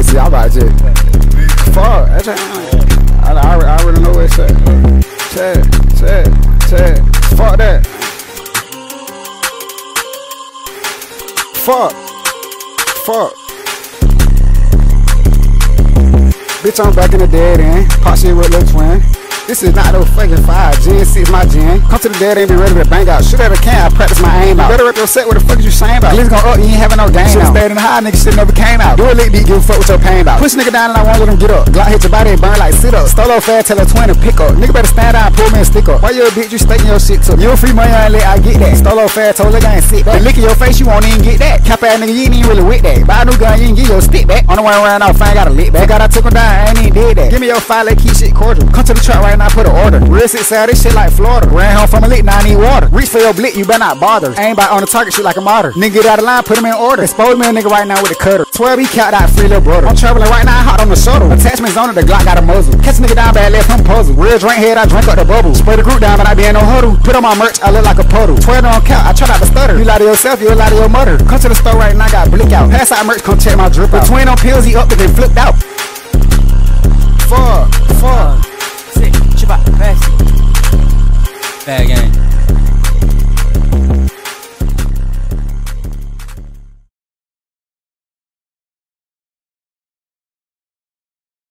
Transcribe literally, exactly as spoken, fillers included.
see, I'm about to just fuck. That's I, I, I already know what it's at. Chad, Chad, Chad. Fuck that. Fuck. Fuck. Bitch, I'm back in the dead end. Pop shit with Lil Twin. This is not no fucking five. Gen six my gen. Come to the dead end, be ready to bang out. Shoot at a can, I practice my aim out. You better rip your set, what the fuck is you saying about? Glitz gon' up, you ain't having no game. Should've stayed in the high, nigga shit never came out. Do a lick beat, give a fuck with your pain out. Push nigga down and I won't let him get up. Glock hit your body and burn like sit up. Stolo fast, tell her twin to pick up. Nigga better stand down, pull me and stick up. Why you a bitch, you staking your shit to me? You a free money, I ain't let I get that. Stolo fast, told nigga I ain't sit back. The lick in your face, you won't even get that. Cap ass nigga, you ain't even really with that. Buy a new gun, you ain't get your stick back. On the way around off, I ain't got a lick back. God, I took him down, I ain't even did that. Give me your file, let keep shit cordial. Come to the truck right now, put an order. Real six side, this shit like Florida. Ran home from a lick, now I need water. Reach for your blick, you better not bother. Aim by on the target, shit like a martyr. Nigga get out of line, put him in order. Expose me a nigga right now with a cutter. twelve, he capped out free little brother. I'm traveling right now, hot on the shuttle. Attachments on it, the Glock got a muzzle. Catch a nigga down bad, left him puzzle. Real drink head, I drink up the bubble. Spray the group down, but I be in no huddle. Put on my merch, I look like a puddle. twelve on count, I try not to stutter. You lie to yourself, you lie to your mother. Come to the store right now, got blick out. Pass out merch, come check my drip out. Twin on pills, he up and then flipped out. Fuck, fuck. Sick, chip out, pass it. Bad game.